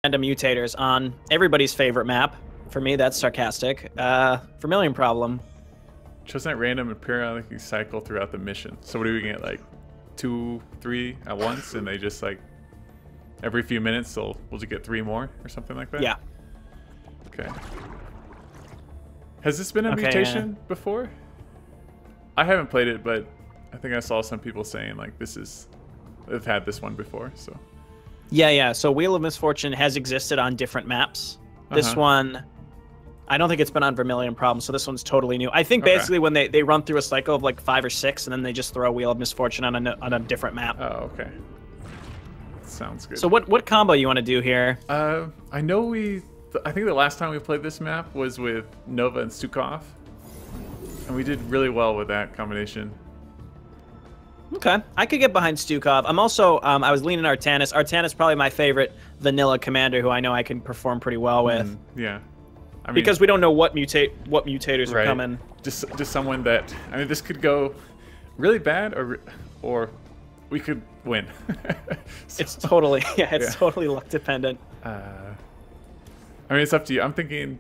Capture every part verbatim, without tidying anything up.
random mutators on everybody's favorite map. For me, that's sarcastic. Uh, Vermilion Problem. Chosen at random and periodically cycle throughout the mission. So what do we get, like two, three at once, and they just like every few minutes they'll we'll just get three more or something like that? Yeah. Okay. Has this been a okay, mutation uh, before? I haven't played it, but I think I saw some people saying like this is they've had this one before, so. Yeah, yeah. So Wheel of Misfortune has existed on different maps. This Uh-huh. one, I don't think it's been on Vermilion Problem, so this one's totally new. I think Okay. basically when they, they run through a cycle of like five or six, and then they just throw Wheel of Misfortune on a, on a different map. Oh, okay. Sounds good. So what, what combo you want to do here? Uh, I know we... Th I think the last time we played this map was with Nova and Stukov. And we did really well with that combination. Okay, I could get behind Stukov. I'm also, um, I was leaning Artanis. Artanis probably my favorite vanilla commander who I know I can perform pretty well with. Mm, yeah. I mean, because we don't know what mutate what mutators right. are coming. Just, just someone that... I mean, this could go really bad or... or we could win. So, it's totally, yeah, it's yeah. totally luck dependent. Uh, I mean, it's up to you. I'm thinking...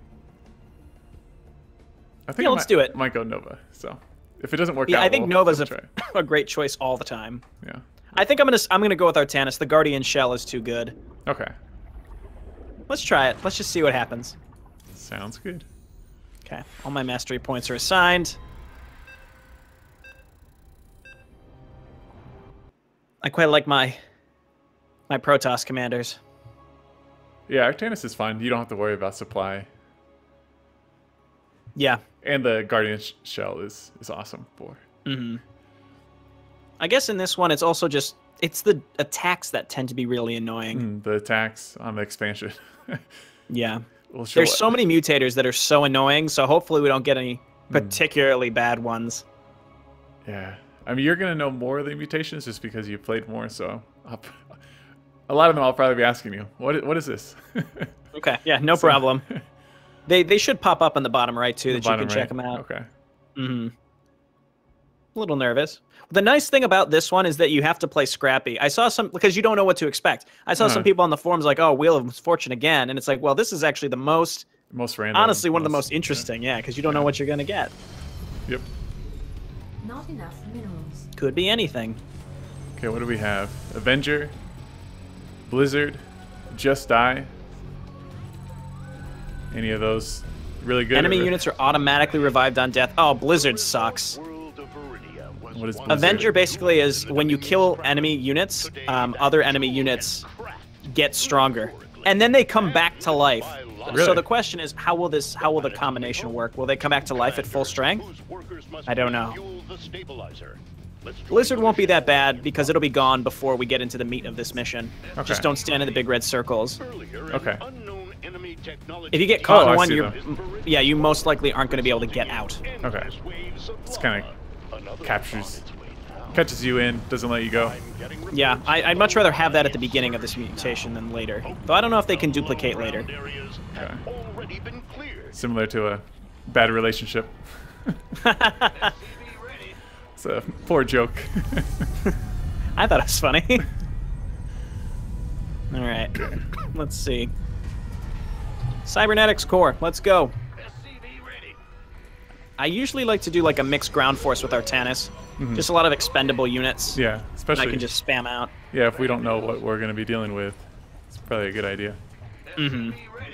I think Yeah, I let's might, do it. might go Nova, so... If it doesn't work Yeah, out, I think we'll, Nova's we'll a, a great choice all the time. Yeah. I think I'm gonna I'm gonna go with Artanis. The Guardian Shell is too good. Okay. Let's try it. Let's just see what happens. Sounds good. Okay, all my mastery points are assigned. I quite like my my Protoss commanders. Yeah, Artanis is fun. You don't have to worry about supply. Yeah. And the Guardian sh Shell is, is awesome for. Mm-hmm. I guess in this one, it's also just... It's the attacks that tend to be really annoying. Mm, the attacks on the expansion. Yeah. We'll show There's it. so many mutators that are so annoying, so hopefully we don't get any particularly mm. bad ones. Yeah. I mean, you're going to know more of the mutations just because you played more, so... I'll, a lot of them I'll probably be asking you, what, what is this? Okay, yeah, no so, problem. They they should pop up on the bottom right, too, the that you can right? check them out. Okay. Mm-hmm. A little nervous. The nice thing about this one is that you have to play scrappy. I saw some, because you don't know what to expect. I saw uh-huh. some people on the forums like, oh, Wheel of Misfortune again. And it's like, well, this is actually the most... Most random. Honestly, one most, of the most interesting, yeah, because yeah, you don't yeah. know what you're going to get. Yep. Not enough minerals. Could be anything. Okay, what do we have? Avenger, Blizzard, Just Die. Any of those really good? Enemy or... units are automatically revived on death. Oh, Blizzard sucks. What is Blizzard? Avenger basically is when you kill enemy units, um, other enemy units get stronger, and then they come back to life. Really? So the question is, how will this? How will the combination work? Will they come back to life at full strength? I don't know. Blizzard won't be that bad because it'll be gone before we get into the meat of this mission. Okay. Just don't stand in the big red circles. Okay. If you get caught oh, in one, I you're yeah, you most likely aren't going to be able to get out. Okay. It's kind of captures, catches you in, doesn't let you go. Yeah, I, I'd much rather have that at the beginning of this mutation than later. Though I don't know if they can duplicate later. Okay. Similar to a bad relationship. It's a poor joke. I thought it was funny. All right, let's see. Cybernetics core, let's go. I usually like to do like a mixed ground force with Artanis. Mm-hmm. Just a lot of expendable units. Yeah, especially. I can just spam out. Yeah, if we don't know what we're going to be dealing with, it's probably a good idea. Mm-hmm.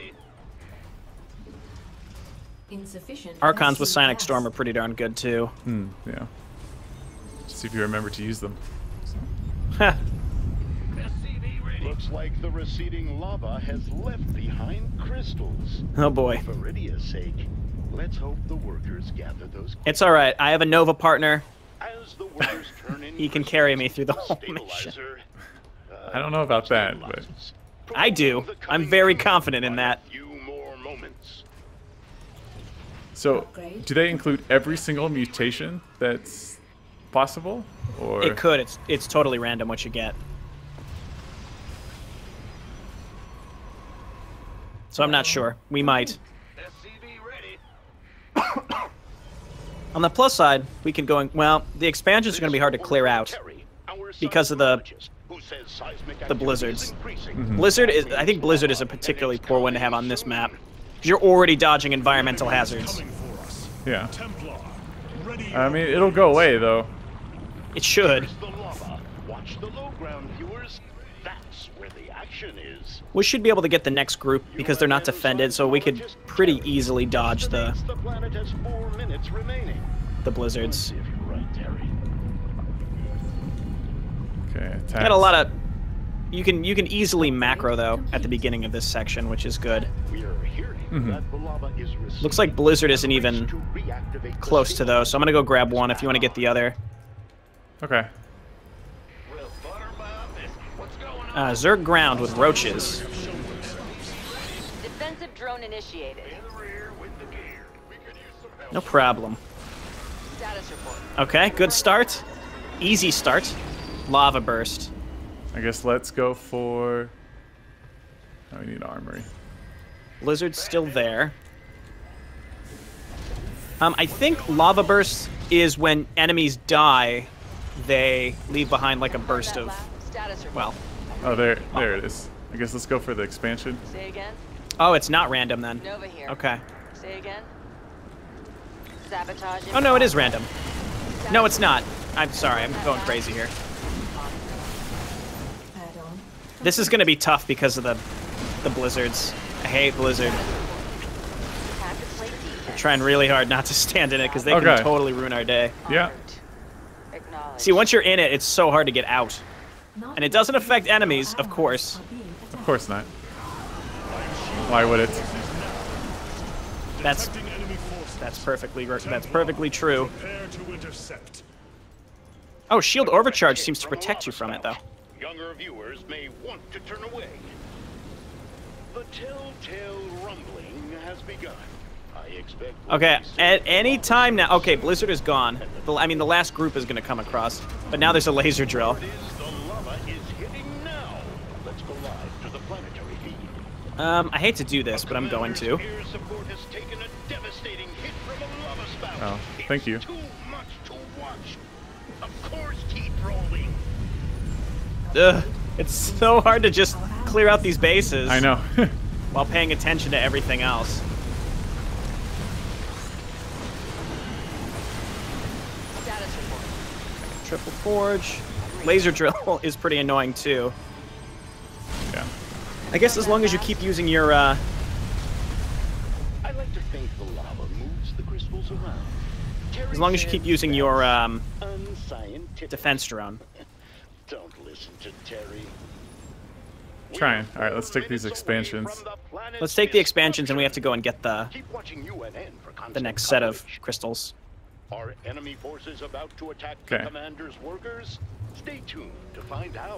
Insufficient. Archons with Sonic Storm are pretty darn good too. Hmm. Yeah. Just see if you remember to use them. Ha. Looks like the receding lava has left behind crystals. Oh boy. For Iridia's sake, let's hope the workers gather those. It's all right. I have a Nova partner. As the workers turn in he can carry me through the whole mission. Uh, I don't know about that, but I do. I'm very confident in that. So, do they include every single mutation that's possible, or it could? It's it's totally random what you get. So I'm not sure. We might. On the plus side, we can go in, well, the expansions are going to be hard to clear out because of the who says seismic the activity blizzards. is increasing. Mhm. Blizzard is, I think Blizzard is a particularly poor one to have on this map. You're already dodging environmental hazards. Yeah. I mean, it'll go away though. It should. Here's the lava. Watch the low ground, viewers. That's where the action is. We should be able to get the next group because they're not defended, so we could pretty easily dodge the The planet has four minutes remaining. the blizzards. If you're right, Terry. Okay. Attacks. Got a lot of. You can you can easily macro though at the beginning of this section, which is good. We are hearing Mhm. that the lava is Looks like Blizzard isn't even to reactivate the close to those, so I'm gonna go grab one if you want to get the other. Okay. Well, Butterbomb, what's going on? Uh, Zerg ground with roaches. Defensive drone initiated. In the rear with the gear. We could use some help. No problem. Status report. Okay, good start. Easy start. Lava burst. I guess let's go for. Oh, we need armory. Blizzard's still there. Um, I think lava burst is when enemies die, they leave behind like a burst of, Status report. well, Oh, there, there it is. I guess let's go for the expansion. Say again. oh, it's not random then. Nova here. Okay. Say again. Sabotage. Oh no, it is random. No, it's not. I'm sorry, I'm going crazy here. Add-on. This is gonna be tough because of the the blizzards. I hate Blizzard. Have to play defense. Trying really hard not to stand in it because they Okay. can totally ruin our day. Yeah. Acknowledge. See, once you're in it, it's so hard to get out. Not And it doesn't affect enemies, of course. are being Of attacked. course not. Why would it? That's that's perfectly that's perfectly true. Oh, shield overcharge seems to protect you from it though. Younger viewers may want to turn away. The telltale rumbling has begun. I expect. we'll Okay, be at served any up. time now. Okay, Blizzard is gone. The, I mean, the last group is going to come across, but now there's a laser drill. It is the lava is hitting now. Let's go live to the planetary feed. Um, I hate to do this, but I'm going to. Commander's air support has taken a devastating hit from a lava spout. Oh, thank you. It's too much to watch. Of course, keep rolling. Ugh, it's so hard to just clear out these bases. I know. While paying attention to everything else. Status report. Triple forge. Laser drill is pretty annoying too. Yeah. I guess as long as you keep using your uh, I like to think the lava moves the crystals around. Terry as long as you said keep using your that's um, unscientific. defense drone. Don't listen to Terry. Trying. All right, let's take these expansions. Let's take the expansions and we have to go and get the Keep watching U N N for the constant next set of coverage. crystals. Are enemy forces about to attack Okay. the commander's workers? Stay tuned to find out.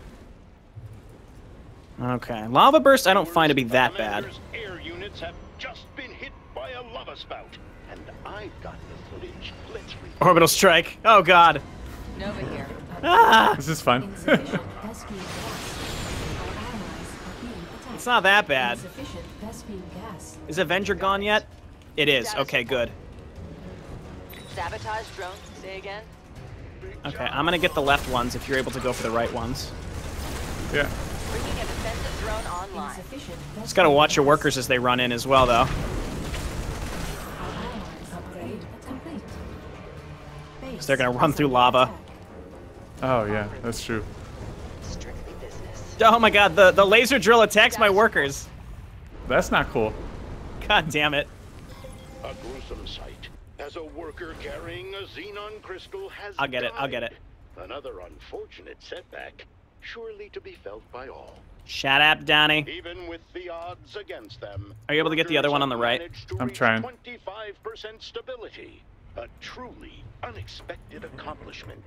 Okay, lava burst I don't find to be The that bad. commander's air units have just been hit by a lava spout, and I've got the footage. Let's read. Orbital strike. Oh god. Nova here. Ah, This is fun. Insufficient Vespene gas. Our allies are being attacked. it's not that bad. Insufficient Vespene gas. Is Avenger gone yet? It is. Okay, good. Sabotage drone. Say again. Okay, I'm gonna get the left ones if you're able to go for the right ones. Yeah. Bringing a defensive drone online. Insufficient Just gotta watch your workers as they run in as well, though. Our allies upgrade complete. Base They're gonna run is through under lava. attack. Oh yeah, that's true. Strictly business. Oh my god, the, the laser drill attacks my workers. That's not cool. God damn it. A gruesome sight as a worker carrying a xenon crystal has I'll get it, I'll get died. it. Another unfortunate setback, surely to be felt by all. Shut up, Donnie. Even with the odds against them. Are you able to get the other workers one on the have right? managed to I'm reach trying. twenty-five percent stability. A truly unexpected accomplishment.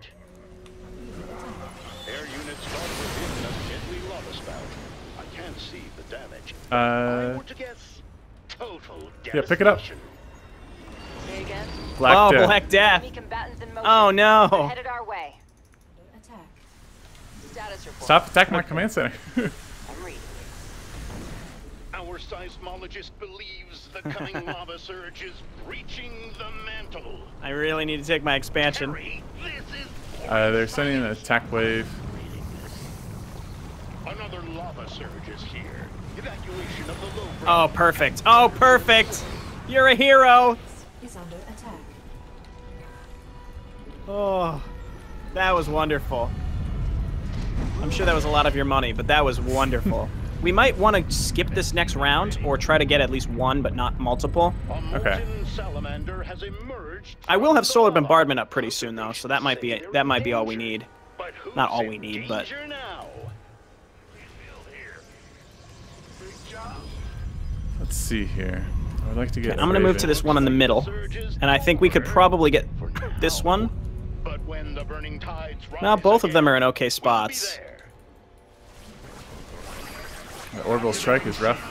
Air units got within a deadly lava spout. I can't see the damage. I Uh, were to guess total yeah, pick it up. devastation. Say again. Black oh, Death. Black Death. Enemy combatants in motion. Oh no. They're headed our way. Attack. Status report. Stop attacking my command center. I'm reading. Our seismologist believes the coming lava surge is breaching the mantle. I really need to take my expansion. Terry, this is uh, they're sending an attack wave. Another lava surge is here. Evacuation of the low ground. Oh, perfect. Oh, perfect. You're a hero. Is under attack. Oh, that was wonderful. I'm sure that was a lot of your money, but that was wonderful. We might want to skip this next round or try to get at least one, but not multiple. Okay. Salamander has emerged. I will have solar bombardment up pretty soon, though, so that might be that might be all we need. But who's Not all in we need, but danger now? Let's see here. I'd like to get. okay, I'm gonna move to this one in the middle, and I think we could probably get this one. But when the burning tides Now rise both of them again, are in okay we'll be spots. there. The orbital strike is rough.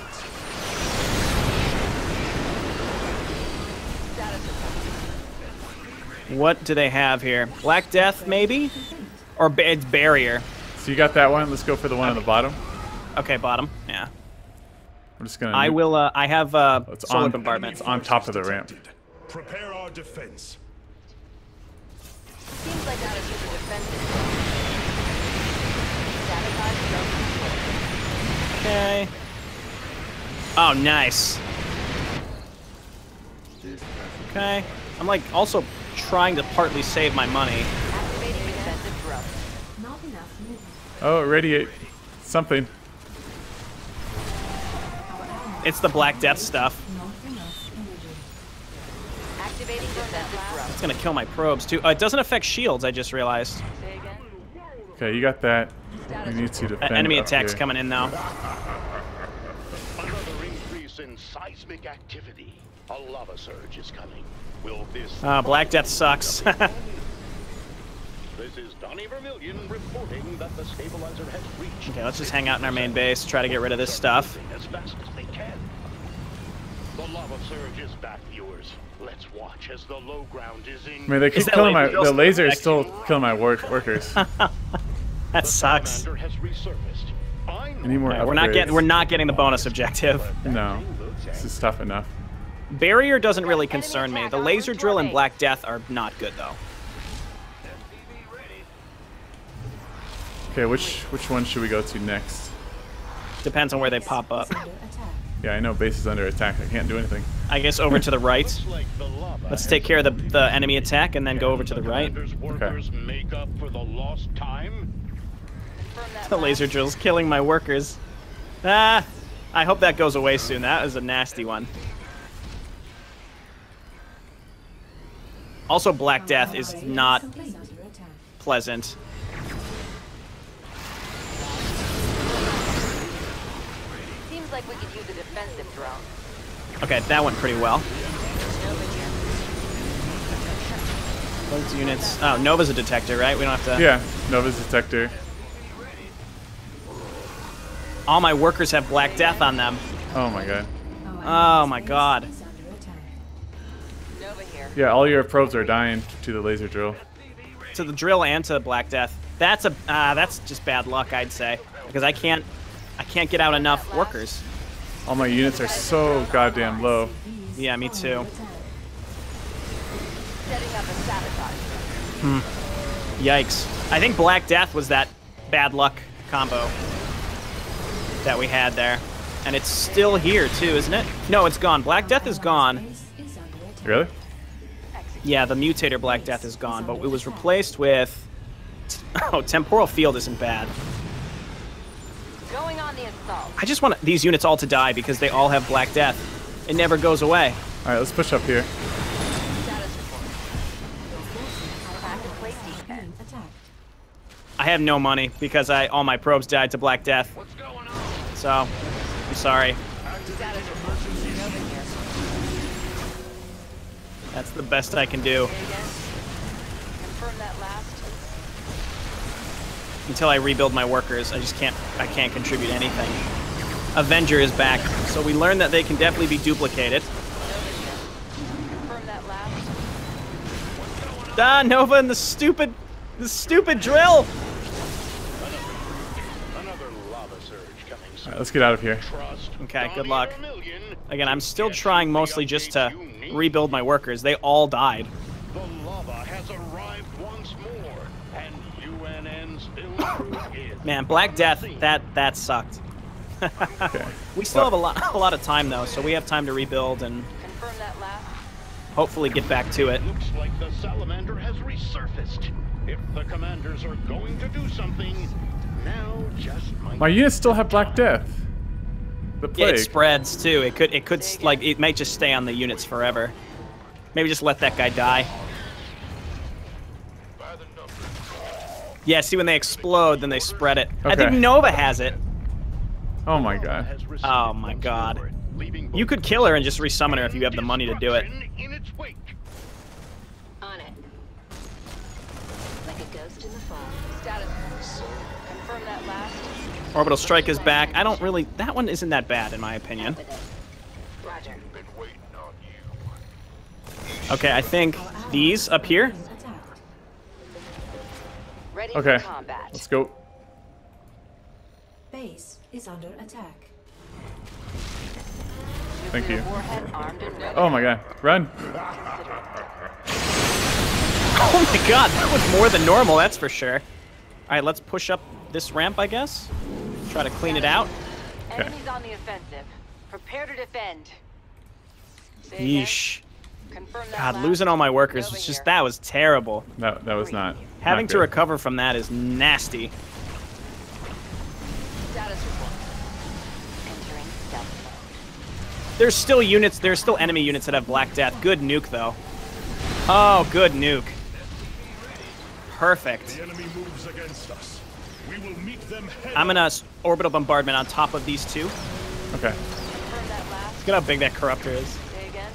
Status report. What do they have here? Black Death, maybe, or ba it's Barrier. So you got that one. Let's go for the one on the bottom. Okay, bottom. Yeah. I'm just gonna. I will. Uh, I have uh, It's solar on. bombardment. It's on top of the ramp. Prepare our defense. Seems like that is super defensive. Sabotage drone control. Okay. Oh, nice. Okay. I'm like also trying to partly save my money. Activating defensive drone. Not enough movement. Oh, radiate something. Our ally. It's the Black Death stuff. Not enough energy. Activating defensive drone. It's gonna kill my probes too. Uh, it doesn't affect shields. I just realized. Say again. Okay, you got that. Status We need to Uh, defend. enemy up attacks here. coming in now. Another increase in seismic activity. A lava surge is coming. Will this? Uh, Black Death sucks. This is Donnie Vermillion reporting that the stabilizer has reached. Okay, let's just hang out in our main base, try to get rid of this stuff. As fast as they can. The lava surge is back, viewers. Let's watch as the low ground is in. I mean, they keep that killing my. laser The still laser is affecting still killing my work workers. That sucks. Salamander has resurfaced. I know Any more Alright, we're not upgrades? getting. We're not getting the bonus objective. No, this is tough enough. Barrier doesn't really concern me. The laser drill and Black Death are not good though. Okay, which which one should we go to next? Depends on where they pop up. Is under attack. Yeah, I know base is under attack. I can't do anything. I guess over to the right. Looks like the lava Let's has take care of the, the enemy attack and then go over to the right. Commander's workers make up for the lost time. Confirm that The laser drill's killing my workers. Ah, I hope that goes away soon. That was a nasty one. Also, Black Death is not Is under attack. pleasant. Seems like we could use a defensive drone. Okay, that went pretty well. Nova here. Those units. Oh, Nova's a detector, right? We don't have to. Yeah, Nova's detector. All my workers have Black Death on them. Oh my god. Our Oh my base god. is under attack. Nova here. Yeah, all your probes are dying to the laser drill. To the drill and to Black Death. That's a. Uh, that's just bad luck, I'd say, because I can't. I can't get out enough workers. All my units are so goddamn low. Yeah, me too. Under attack. Setting up a sabotage. Yikes. I think Black Death was that bad luck combo that we had there. And it's still here too, isn't it? No, it's gone. Black Death is gone. Base is under attack. Really? Yeah, the Mutator Black Death is gone, but it was replaced with... Oh, Temporal Field isn't bad. Going on the assault. I just want these units all to die because they all have Black Death. It never goes away. All right, let's push up here. Status report. Active plate defense. Being attacked. I have no money because I all my probes died to Black Death. What's going on? So, I'm sorry. Status report. Nova here. That's the best I can do Say again. Confirm that last. until I rebuild my workers. I just can't I can't contribute anything. Avenger is back. So we learned that they can definitely be duplicated. Nova here. Confirm that last. Ah, Nova and the stupid the stupid drill. Another lava surge coming All soon. right, let's get out of here. Trust Okay, good Donnie luck. Vermillion Again, I'm to still get trying you mostly the just to updates you need. rebuild my workers. They all died. The lava has arrived once more, and U N N's Illusion is Man, Black Death, that that sucked. Okay. We still Well- have a lot a lot of time though, so we have time to rebuild and Confirm that last. hopefully get back to it. Looks like the salamander has resurfaced. If the commanders are going to do something, now just might. My units still have Black Death. The Yeah, plague. it spreads too. It could it could like it might just stay on the units forever. Maybe just let that guy die. Yeah, see when they explode, then they spread it. I think Okay. Nova has it. Oh my god. Has received Oh my once god. more, leaving You both could kill her and just resummon her if you have the money to do it. destruction in its wake. On it. Like a ghost in the fog. Status. Confirm that last. Orbital Strike is back. I don't really... That one isn't that bad, in my opinion. With it. Roger. Okay, I think these up here... Attacked. Ready Okay. for combat. Let's go. Base is under attack. Thank you. Warhead armed and ready. Oh my god. Run. Oh my god, that was more than normal, that's for sure. Alright, let's push up this ramp, I guess. Try to clean it out. Enemies on the offensive. Prepare to defend. Say again. Yeesh. Confirm that God, last. losing all my workers Over was just... here. That was terrible. That, that was not. Having not to good. recover from that is nasty. Status report. Entering stealth mode. There's still units, there's still enemy units that have Black Death. Good nuke, though. Oh, good nuke. Perfect. The enemy moves against us. We will meet them head I'm on. gonna s- orbital bombardment on top of these two. Okay. Confirm that last. Look at how big that corruptor is. Say again.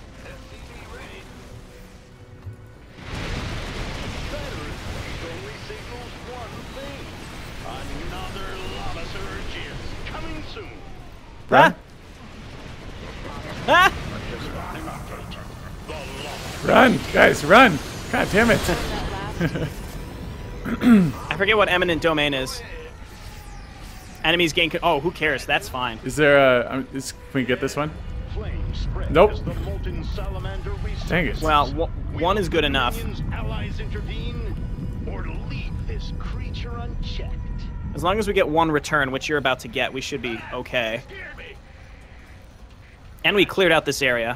Only signals one thing. Another lava surge is coming soon. Run. Ah! Run, guys, run. God damn it. That last. I forget what eminent domain is. Enemies gain... Con oh, who cares? That's fine. Is there a... Um, is, can we get this one? Flames spread Nope. as the molten salamander Dang it. resurfaces. Well, w one is good enough. Minions, allies intervene, or leave this creature unchecked. As long as we get one return, which you're about to get, we should be okay. Scare me. And we cleared out this area.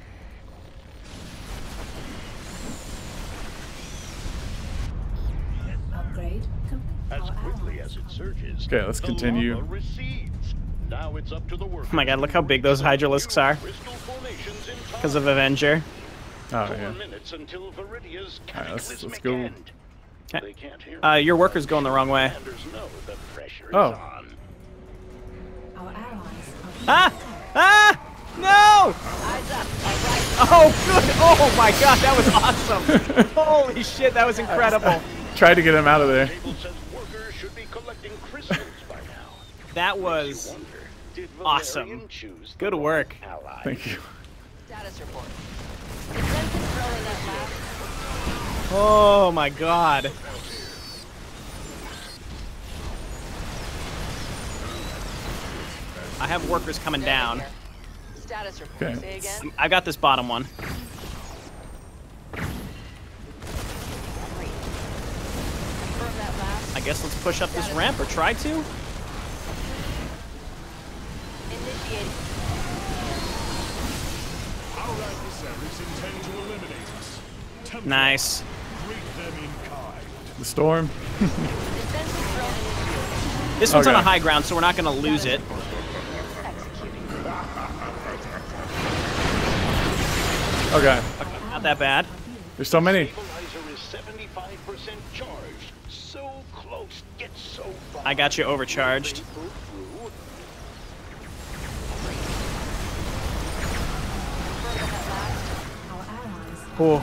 Upgrade complete. As Our quickly allies as it are surges, Okay, let's the continue. lava recedes. Now it's up to the workers. Oh my god, look how big those Hydralisks are. Crystal formations in Because of time. Avenger. Oh, Four yeah. minutes until Viridia's Alright, let's- cataclysmic let's go. end. Okay. They can't hear Uh, me. your worker's going the wrong way. Commanders know the pressure is Oh. on. Our allies are being Ah! attacked. Ah! No! Oh, good! Oh my god, that was awesome! Holy shit, that was incredible. Tried to get him out of there. Table says workers should be collecting crystals by now. That You was wonder, did awesome. Valerian choose the Good wrong work. ally? Thank you. Status report. Defensive throw in that last. Oh my god. I have workers coming down. Here. Status report. Okay. Say again. I got this bottom one. Confirm that last. I guess let's push up this ramp, or try to. Initiating. Our adversaries intend to eliminate us. Tempt Nice. them, greet them in kind. The storm. Defensive throw initiated. This one's on Okay. a high ground, so we're not gonna lose it. Executing. Okay. Not that bad. There's so many. Stabilizer is seventy-five percent charged. So close, yet so far. I got you overcharged. They pull through. Confirm that last. Our allies Cool.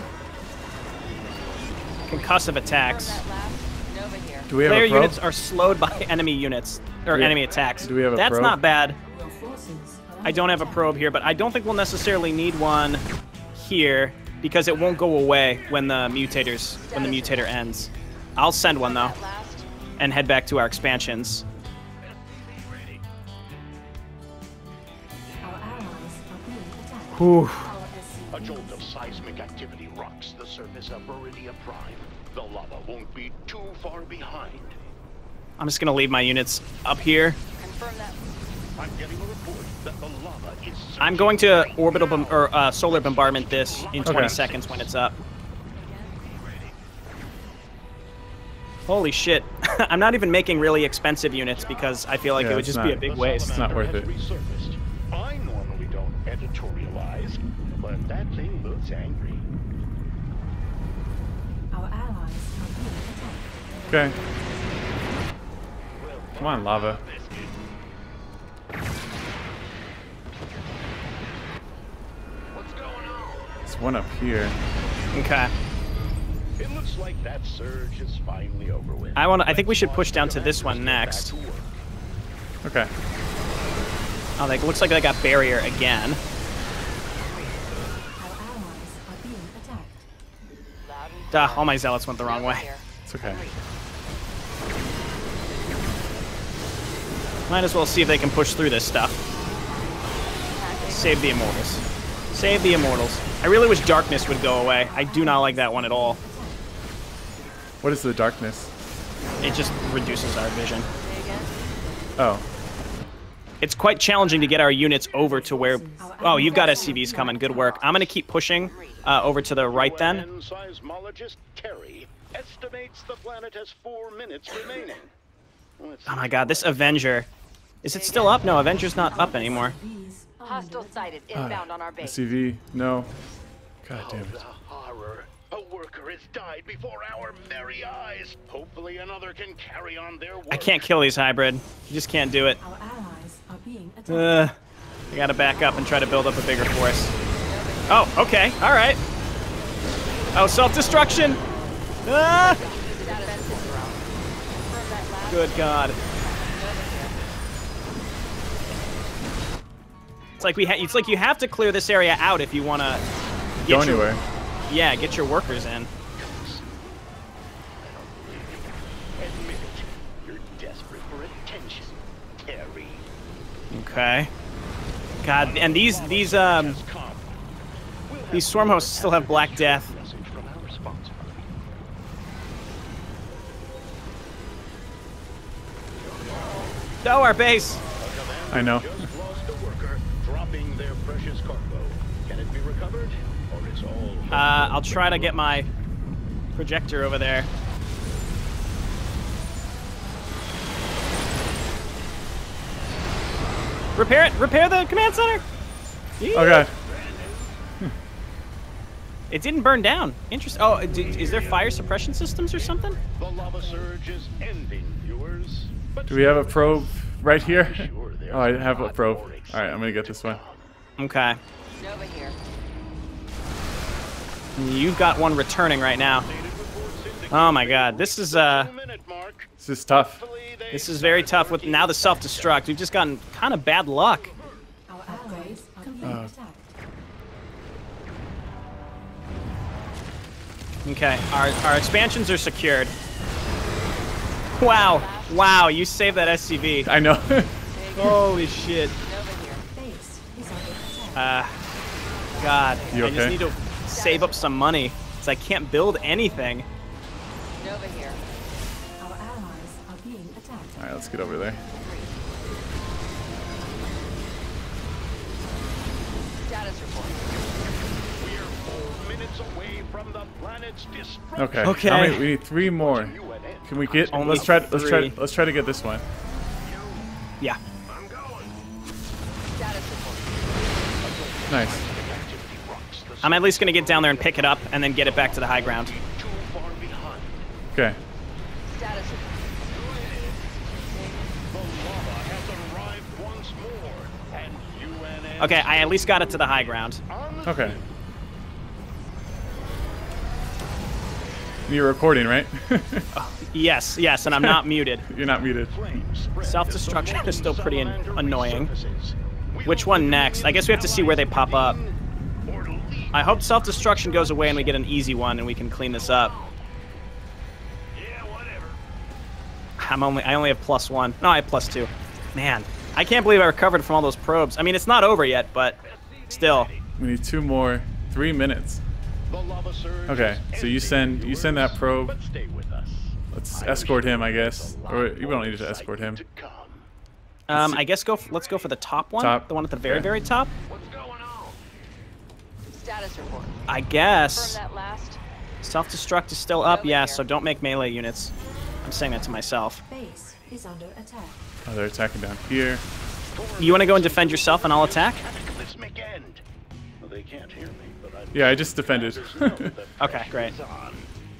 attacked. Concussive attacks. Confirm that last. Nova here. Do we have Player a probe? units are slowed by enemy units, or Do we- enemy attacks. do we have a That's probe? not bad. Your forces are I don't have a under probe here, but I don't think we'll necessarily need one here because it won't go away when the mutators when the mutator ends. I'll send one though That last. and head back to our expansions. attack. Our allies are being attacked. Whew. Our S C A jolt of seismic activity rocks the surface of Viridia Prime. The lava won't be too far behind. I'm just gonna leave my units up here. Confirm that. I'm getting a report that the lava is I'm going to orbital bom or uh, solar bombardment this in twenty Okay. seconds when it's up. Holy shit. I'm not even making really expensive units because I feel like Yeah, it would it's just be a not- big waste. It's not worth has it. resurfaced. I normally don't editorialize, but that thing looks angry. Our allies are being attacked. Okay. Come on, lava. What's going on? There's one up here. Okay. It looks like that surge is finally over with. I want. I think we should push down to this one next. Okay. Oh, like looks like they got barrier again. Our allies are being attacked. Loud and Duh, clear. all my zealots went the wrong Nova way. here. It's okay. Might as well see if they can push through this stuff. Save the immortals. Save the immortals. I really wish darkness would go away. I do not like that one at all. What is the darkness? It just reduces our vision. Say again? Oh. It's quite challenging to get our units over to where... Oh, you've got S C Vs coming. Good work. I'm going to keep pushing uh, over to the right then. U N seismologist Terry estimates the planet has four minutes remaining. Let's Oh my see god, this what- Avenger. Is it still up? No, Avenger's not up anymore. These are Hostile under sighted inbound on our base. S C V. No. God damn The it. horror. A worker has died before our very eyes. Hopefully another can carry on their work. I can't kill these hybrid. You just can't do it. Our allies are being attacked. Uh, I gotta back up and try to build up a bigger force. Oh, okay. Alright. Oh, self-destruction! Ah! Good God. It's like we ha it's like you have to clear this area out if you want to Go anywhere. Yeah, get your workers in. Admit it. You're desperate for attention, Terry. Okay. God, and these these um Has come. We'll have these swarm hosts still have Black Death. message from our sponsor. No, our base. I know. Just lost a worker, dropping their precious cargo. Can it be recovered, or is all? Uh, I'll try to get my projector over there. Repair it. Repair the command center. Yeah. Oh god. It didn't burn down. Interesting. Oh, d is there fire suppression systems or something? The lava surge is ending, viewers. But Do we have a probe right here? Sure, there's Oh, I have a lot probe. more Alright, I'm gonna get this one. Okay. Nova here. You've got one returning right now. Oh my God. This is uh. Two-minute mark. This is tough. Hopefully they This is very tough with now the self-destruct. We've just gotten kind of bad luck. Our allies are being Uh. attacked. Okay, our, our expansions are secured. Wow, wow, you saved that S C V. I know. Holy shit. Nova here. Base is under attack. Uh, God, You I just okay? need to save up some money because I can't build anything. Nova here. Our allies are being attacked. Alright, let's get over there. Status report. We're four minutes away from the planet's destruction. Okay. Okay. How many? We need three more. Can we get? Only let's try. Let's try. three. Let's try to get this one. Yeah. I'm going. Status report. Nice. Activity rocks the I'm at least going to get down there and pick it up and then get it back to the high ground. too far behind. Okay. Status report. The lava has arrived once more, and U N N Okay, I at least got it to the high ground. on the Okay. You're recording, right? Yes, yes, and I'm not muted. You're not muted. flames spread Self-destruction as the is still pretty an- salamander annoying. resurfaces. We'll Which one next? I guess we have to see where they pop up. or leave. I hope self-destruction goes away and we get an easy one and we can clean this up. Yeah, whatever. I'm only I only have plus one. No, I have plus two. Man, I can't believe I recovered from all those probes. I mean, it's not over yet, but still. We need two more. Three minutes. The lava surge Okay, is so you ending, send- you send that viewers, probe. But stay with us. Let's escort him, I guess. Or we don't need to escort him. Um, I guess go. F let's go for the top one. Top. The one at the very, Okay. very top. What's going on? Status report. I Confirm guess. that last. Self-destruct is still up. Over Yeah, here. so don't make melee units. I'm saying that to myself. Base is under attack. Oh, they're attacking down here. You want to go and defend yourself, and I'll attack? Cataclysmic end. Well, they can't hear me, but I Yeah, I just defended. know Do that Okay, great. pressure's on.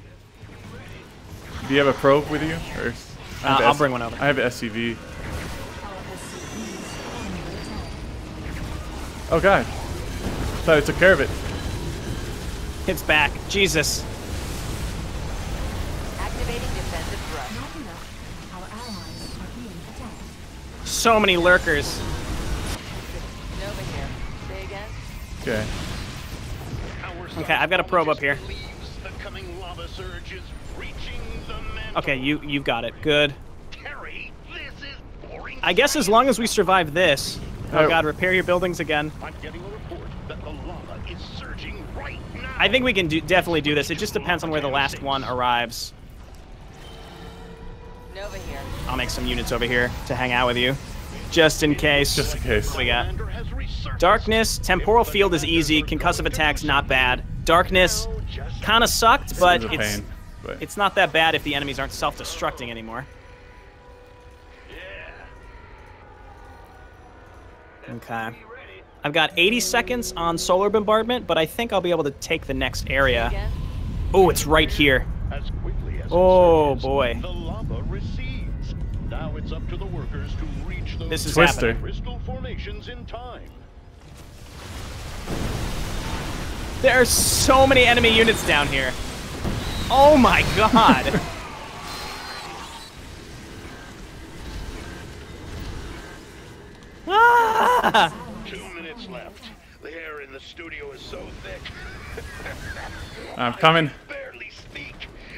you have a probe with you? Or I have Uh, I'll S- bring one over. I have S C V. Our S C Vs are under attack. Oh god. Thought I took care of it. It's back. Jesus. Activating defensive thrust. Not enough. Our allies are being attacked. So many lurkers. Nova here. Say again. Okay. Our Okay, I've got a probe up here. believes the coming lava surge is reaching the mantle. Okay, you you've got it. Good. Terry, this is boring. I guess as long as we survive this. Oh Oh. god, repair your buildings again. I'm getting a report that the lava is surging right now. I think we can do, definitely do this. It just depends on where the last one arrives. Nova here. I'll make some units over here to hang out with you. Just in case. Just in case. What we got? Commander has resurfaced. Darkness, temporal field is easy, concussive attacks not bad. Darkness kind of sucked, but This is a it's pain, but it's not that bad if the enemies aren't self-destructing anymore. Okay. I've got eighty seconds on solar bombardment, but I think I'll be able to take the next area. Again. Oh, it's right here. As quickly as it Oh, surges, boy. The lava recedes. Now it's up to the workers to reach those This is Twister. happening. crystal formations in time. There are so many enemy units down here. Oh my god. Ah! Two minutes left. The air in the studio is so thick. I'm coming. Barely speak.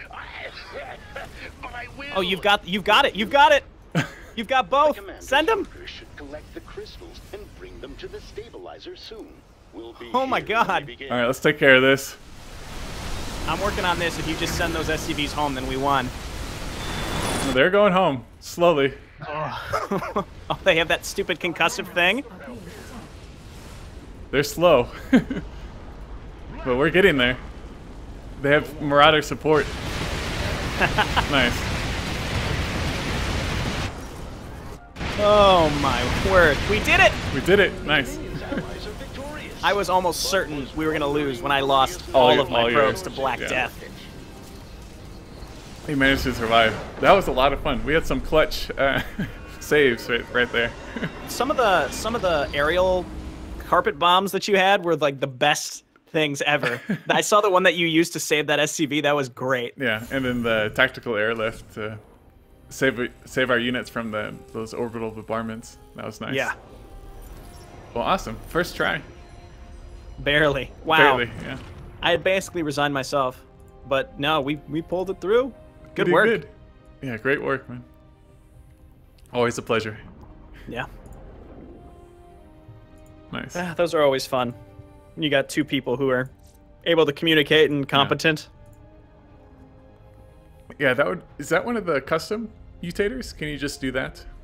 But I will. Oh, you've got you've got it. You've got it. You've got both. Commander Send them. Joker should collect the crystals and bring them to the stabilizer soon. We'll be Oh my here when God. they begin. All right, let's take care of this. I'm working on this. If you just send those S C Vs home, then we won. They're going home slowly. Oh, they have that stupid concussive thing. Are being attacked. They're slow, but we're getting there. They have Marauder support. Nice. Oh my word. We did it. We did it. Nice. Allies are victorious. I was almost certain we were going to lose when I lost All all your- of my all your- probes to Black yeah. Death. We managed to survive. That was a lot of fun. We had some clutch uh, saves right, right there. Some of the some of the aerial carpet bombs that you had were like the best things ever. I saw the one that you used to save that S C V. That was great. Yeah, and then the tactical airlift to save save our units from the those orbital bombardments. That was nice. Yeah, Well, awesome. First try. barely. Wow. Barely. Yeah. I had basically resigned myself, but no, we we pulled it through. Good You did work. Good. Yeah, great work, man. Always a pleasure. Yeah. Nice. Ah, those are always fun. You got two people who are able to communicate and competent. Yeah, that would. Is that one of the custom mutators? Can you just do that?